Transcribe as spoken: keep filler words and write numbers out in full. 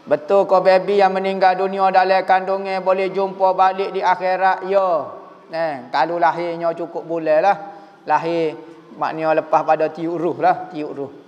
Betul kau baby yang meninggal dunia dalam kandungnya boleh jumpa balik di akhirat? Ya. Eh, kalau lahirnya cukup bulan lah. Lahir maknanya lepas pada tiup ruh lah, tiup ruh.